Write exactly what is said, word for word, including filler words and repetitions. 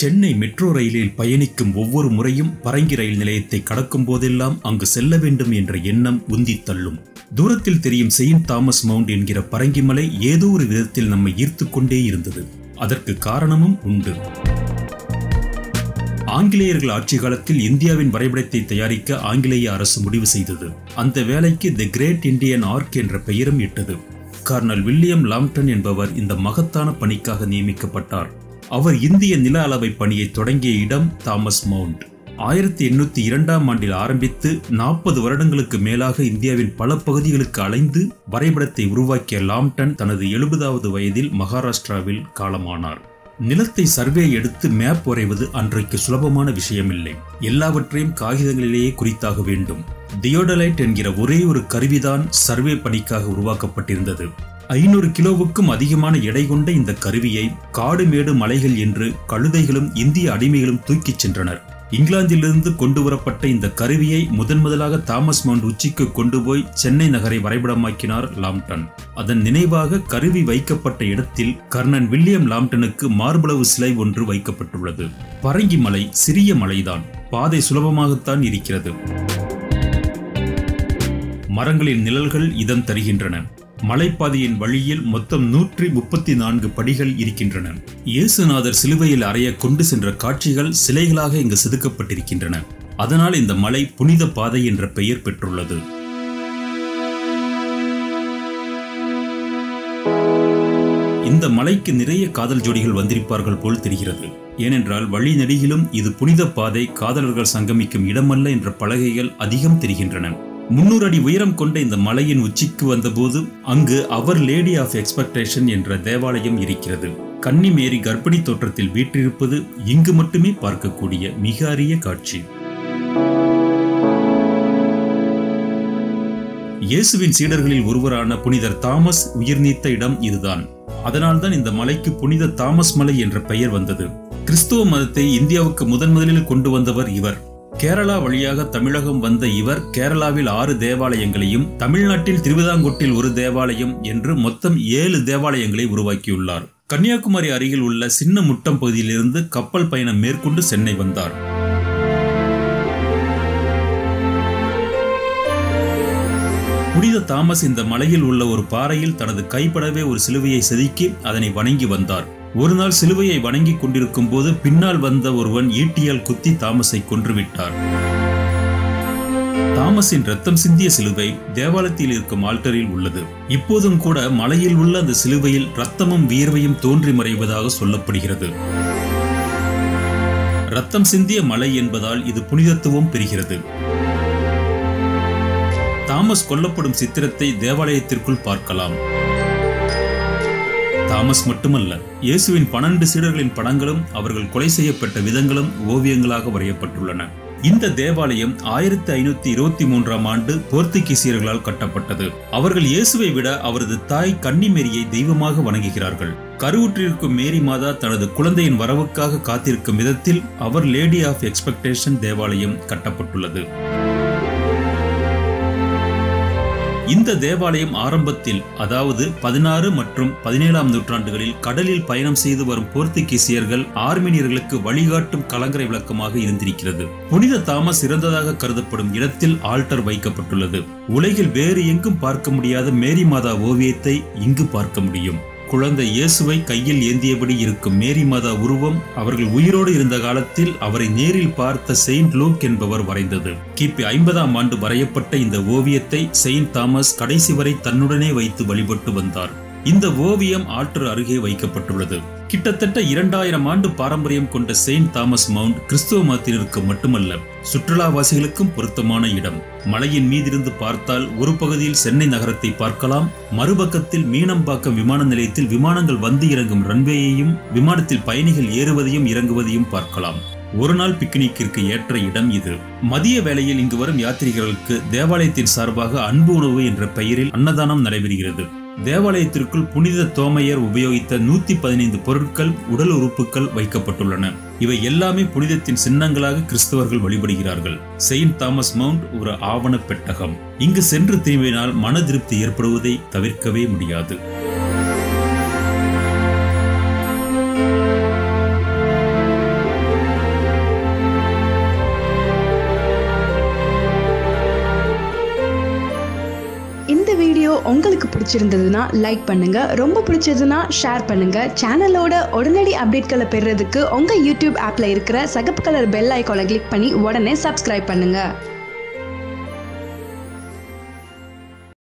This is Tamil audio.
சென்னை மெட்ரோ ரயிலில் பயணிக்கும் ஒவ்வொரு முறையும் பரங்கி ரயில் நிலையத்தை கடக்கும் போதெல்லாம் அங்கு செல்ல வேண்டும் என்ற எண்ணம் உந்தி தள்ளும். தூரத்தில் தெரியும் செயின்ட் தாமஸ் மவுண்ட் என்கிற பரங்கி மலை ஏதோ ஒரு விதத்தில் நம்மை ஈர்த்து கொண்டே இருந்தது. அதற்கு காரணமும் உண்டு. ஆங்கிலேயர்கள் ஆட்சி காலத்தில் இந்தியாவின் வரைபடத்தை தயாரிக்க ஆங்கிலேய அரசு முடிவு செய்தது. அந்த வேலைக்கு தி கிரேட் இண்டியன் ஆர்க் என்ற பெயரும் இட்டது. கர்னல் வில்லியம் லாம்ப்டன் என்பவர் இந்த மகத்தான பணிக்காக நியமிக்கப்பட்டார். அவர் இந்திய நில அளவை பணியை தொடங்கிய இடம் தாமஸ் மவுண்ட். ஆயிரத்தி எண்ணூத்தி இரண்டாம் ஆண்டில் ஆரம்பித்து நாற்பது வருடங்களுக்கு மேலாக இந்தியாவின் பல பகுதிகளுக்கு அலைந்து வரைபடத்தை உருவாக்கிய லாம்ப்டன் தனது எழுபதாவது வயதில் மகாராஷ்டிராவில் காலமானார். நிலத்தை சர்வே எடுத்து மேப் வரைவது அன்றைக்கு சுலபமான விஷயமில்லை. எல்லாவற்றையும் காகிதங்களிலேயே குறித்தாக வேண்டும். தியோடலைட் என்கிற ஒரே ஒரு கருவிதான் சர்வே பணிக்காக உருவாக்கப்பட்டிருந்தது. ஐநூறு கிலோவுக்கும் அதிகமான எடை கொண்ட இந்த கருவியை காடு மேடு மலைகள் என்று கழுதைகளும் இந்திய அடிமைகளும் தூக்கிச் சென்றனர். இங்கிலாந்திலிருந்து கொண்டு வரப்பட்ட இந்த கருவியை முதன் முதலாக தாமஸ் மவுண்ட் உச்சிக்கு கொண்டு போய் சென்னை நகரை வரைபடமாக்கினார் லாம்ப்டன். அதன் நினைவாக கருவி வைக்கப்பட்ட இடத்தில் கர்னல் வில்லியம் லாம்ப்டனுக்கு மார்பளவு சிலை ஒன்று வைக்கப்பட்டுள்ளது. பரங்கி மலை சிறிய மலைதான், பாதை சுலபமாகத்தான் இருக்கிறது. மரங்களின் நிழல்கள் இதம் தருகின்றன. மலைப்பாதையின் வழியில் மொத்தம் நூற்றி முப்பத்தி நான்கு படிகள் இருக்கின்றன. இயேசுநாதர் சிலுவையில் அறைய கொண்டு சென்ற காட்சிகள் சிலைகளாக இங்கு செதுக்கப்பட்டிருக்கின்றன. அதனால் இந்த மலை புனித பாதை என்ற பெயர் பெற்றுள்ளது. இந்த மலைக்கு நிறைய காதல் ஜோடிகள் வந்திருப்பார்கள் போல் தெரிகிறது. ஏனென்றால் வழி நெடுகிலும் இது புனித பாதை, காதலர்கள் சங்கமிக்கும் இடமல்ல என்ற பலகைகள் அதிகம் தெரிகின்றன. முன்னூறு அடி உயரம் கொண்ட இந்த மலையின் உச்சிக்கு வந்தபோது அங்கு அவர் லேடி ஆஃப் எக்ஸ்பெக்டேஷன் என்ற தேவாலயம் இருக்கிறது. கன்னி மேரி கர்ப்பிணி தோற்றத்தில் வீற்றிருப்பது இங்கு மட்டுமே பார்க்கக்கூடிய மிக அரிய காட்சி. இயேசுவின் சீடர்களில் ஒருவரான புனிதர் தாமஸ் உயிர் நீத்த இடம் இதுதான். அதனால்தான் இந்த மலைக்கு புனித தாமஸ் மலை என்ற பெயர் வந்தது. கிறிஸ்துவ மதத்தை இந்தியாவுக்கு முதன் முதலில் கொண்டு வந்தவர் இவர். கேரளா வழியாக தமிழகம் வந்த இவர் கேரளாவில் ஆறு தேவாலயங்களையும் தமிழ்நாட்டில் திருவிதாங்கூட்டில் ஒரு தேவாலயம் என்று மொத்தம் ஏழு தேவாலயங்களை உருவாக்கியுள்ளார். கன்னியாகுமரி அருகில் உள்ள சின்ன முட்டம் பகுதியிலிருந்து கப்பல் பயணம் மேற்கொண்டு சென்னை வந்தார். புனித தாமஸ் இந்த மலையில் உள்ள ஒரு பாறையில் தனது கைப்படவே ஒரு சிலுவையை செதுக்கி அதனை வணங்கி வந்தார். ஒரு நாள் சிலுவையை வணங்கி கொண்டிருக்கும் போது பின்னால் வந்த ஒருவன் ஈட்டியால் குத்தி தாமஸை கொன்றுவிட்டார். தாமஸின் ரத்தம் சிந்திய சிலுவை தேவாலயத்தில் இருக்கும் ஆல்டரில் உள்ளது. இப்போதும் கூட மலையில் உள்ள அந்த சிலுவையில் ரத்தமும் வியர்வையும் தோன்றி மறைவதாக சொல்லப்படுகிறது. ரத்தம் சிந்திய மலை என்பதால் இது புனிதத்துவம் பெறுகிறது. தாமஸ் கொல்லப்படும் சித்திரத்தை தேவாலயத்திற்குள் பார்க்கலாம். தாமஸ் மட்டுமல்ல, இயேசுவின் பன்னெண்டு சீடர்களின் படங்களும் அவர்கள் கொலை செய்யப்பட்ட விதங்களும் ஓவியங்களாக வரையப்பட்டுள்ளன. இந்த தேவாலயம் ஆயிரத்தி ஐநூத்தி இருபத்தி மூன்றாம் ஆண்டு போர்த்துகீசியர்களால் கட்டப்பட்டது. அவர்கள் இயேசுவை விட அவரது தாய் கன்னிமேரியை தெய்வமாக வணங்குகிறார்கள். கருவுற்றிருக்கும் மேரி மாதா தனது குழந்தையின் வரவுக்காக காத்திருக்கும் விதத்தில் அவர் லேடி ஆஃப் எக்ஸ்பெக்டேஷன் தேவாலயம் கட்டப்பட்டுள்ளது. இந்த தேவாலயம் ஆரம்பத்தில், அதாவது பதினாறு மற்றும் பதினேழாம் நூற்றாண்டுகளில் கடலில் பயணம் செய்து வரும் போர்த்துகீசியர்கள் ஆர்மீனியர்களுக்கு வழிகாட்டும் கலங்கரை விளக்கமாக இருந்திருக்கிறது. புனித தாமஸ் இறந்ததாக கருதப்படும் இடத்தில் ஆல்டர் வைக்கப்பட்டுள்ளது. உலகில் வேறு எங்கும் பார்க்க முடியாத மேரி மாதா ஓவியத்தை இங்கு பார்க்க முடியும். குழந்தை இயேசுவை கையில் ஏந்தியபடி இருக்கும் மேரி மாதா உருவம் அவர்கள் உயிரோடு இருந்த காலத்தில் அவரை நேரில் பார்த்த செயின்ட் லூக் என்பவர் வரைந்தது. கிபி ஐம்பதாம் ஆண்டு வரையப்பட்ட இந்த ஓவியத்தை செயின்ட் தாமஸ் கடைசி வரை தன்னுடனே வைத்து வழிபட்டு வந்தார். இந்த ஓவியம் ஆல்டர் அருகே வைக்கப்பட்டுள்ளது. கிட்டத்தட்ட இரண்டாயிரம் ஆண்டு பாரம்பரியம் கொண்ட செயின்ட் தாமஸ் மவுண்ட் கிறிஸ்துவ மதத்தினருக்கு மட்டுமல்ல, சுற்றுலாவாசிகளுக்கும் பொருத்தமான இடம். மலையின் மீதிருந்து பார்த்தால் ஒரு பகுதியில் சென்னை நகரத்தை பார்க்கலாம், மறுபக்கத்தில் மீனம்பாக்கம் விமான நிலையத்தில் விமானங்கள் வந்து இறங்கும் ரன்வேயையும் விமானத்தில் பயணிகள் ஏறுவதையும் இறங்குவதையும் பார்க்கலாம். ஒரு நாள் பிக்னிக்கிற்கு ஏற்ற இடம் இது. மதிய வேளையில் இங்கு வரும் யாத்ரீகர்களுக்கு தேவாலயத்தின் சார்பாக அன்பு உணவு என்ற பெயரில் அன்னதானம் நடைபெறுகிறது. தேவாலயத்திற்குள் புனித தோமையர் உபயோகித்த நூத்தி பதினைந்து பொருட்கள், உடல் உறுப்புகள் வைக்கப்பட்டுள்ளன. இவை எல்லாமே புனிதத்தின் சின்னங்களாக கிறிஸ்தவர்கள் வழிபடுகிறார்கள். செயின்ட் தாமஸ் மவுண்ட் ஒரு ஆவண பெட்டகம். இங்கு சென்று திரும்பினால் மன திருப்தி ஏற்படுவதை தவிர்க்கவே முடியாது. உங்களுக்கு பிடிச்சிருந்ததுன்னா லைக் பண்ணுங்க, ரொம்ப பிடிச்சதுன்னா ஷேர் பண்ணுங்க. சேனலோட உடனடி அப்டேட்களை பெறுறதுக்கு உங்க யூடியூப் ஆப்ல இருக்கிற சகப்பு கலர் பெல் ஐகானை கிளிக் பண்ணி உடனே சப்ஸ்கிரைப் பண்ணுங்க.